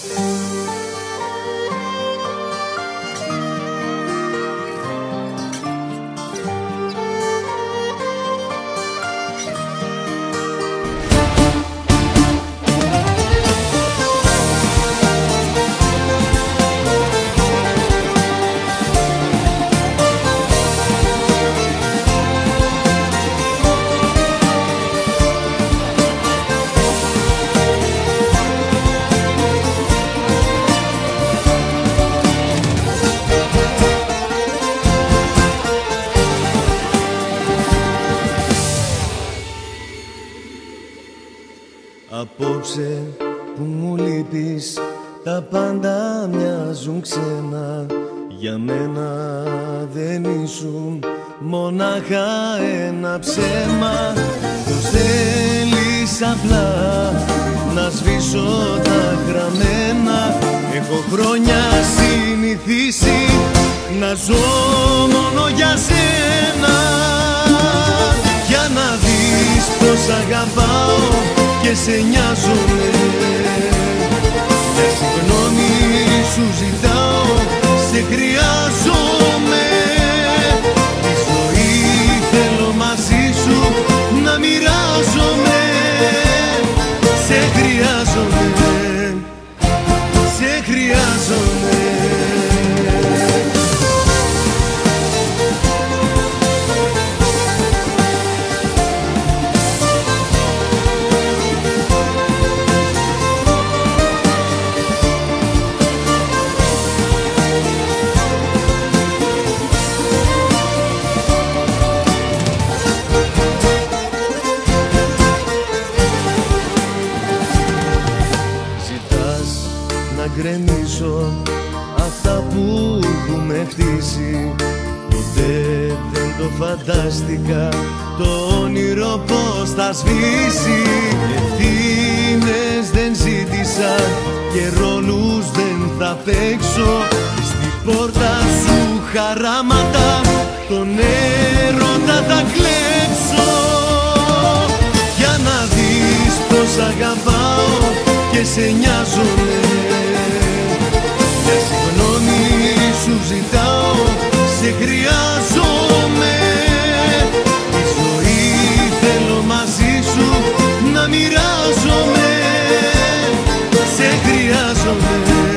Απόψε που μου λείπεις, τα πάντα μοιάζουν ξένα. Για μένα δεν ήσουν μονάχα ένα ψέμα. Πως θέλεις απλά να σβήσω τα γραμμένα. Έχω χρόνια συνηθίσει να ζω μόνο για σένα. Για να δεις πως αγαπάω και σε νοιάζομαι. Για συγγνώμη σου ζητάω, σε χρειάζομαι. Τη ζωή θέλω μαζί σου να μοιράζομαι. Σε χρειάζομαι, σε χρειάζομαι. Να γκρεμίσω αυτά που έχουμε χτίσει. Ποτέ δεν το φαντάστηκα το όνειρο πως θα σβήσει. Ευθύνες δεν ζήτησα και ρόλους δεν θα παίξω. Στην πόρτα σου χαράματα τον έρωτα θα κλέψω. Για να δεις πως αγαπάω και σε νοιάζομαι. Για συγγνώμη σου ζητάω, σε χρειάζομαι. Τη ζωή θέλω μαζί σου να μοιράζομαι. Σε χρειάζομαι,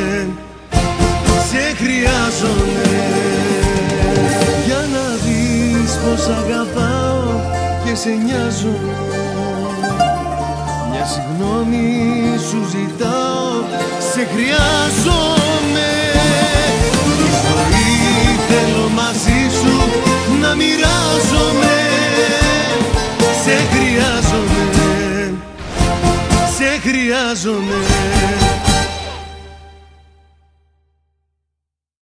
σε χρειάζομαι. Για να δεις πως αγαπάω και σε νοιάζομαι. Μια συγγνώμη σου ζητάω, σε χρειάζομαι. Τη ζωή θέλω μαζί σου να μοιράζομαι. Σε χρειάζομαι, σε χρειάζομαι.